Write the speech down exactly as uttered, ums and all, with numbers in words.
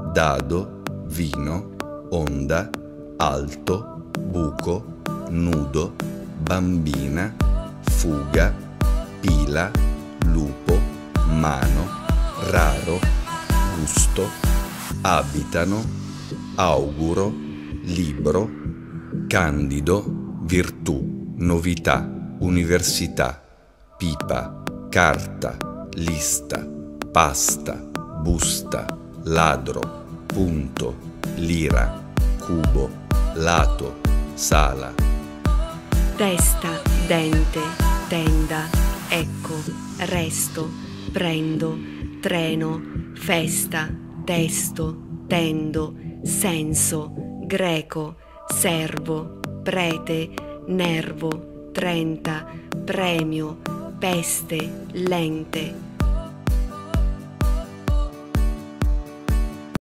dado, vino, onda, alto, buco, nudo, bambina, fuga, pila, lupo, mano, raro, gusto, abitano, auguro, libro, candido, virtù, novità, università, pipa, carta, lista, pasta, busta, ladro, punto, lira, cubo, lato, sala. Testa, dente, tenda, ecco, resto, prendo, treno, festa, testo, tendo, senso, greco, servo, prete, nervo, trenta, premio, peste, lente,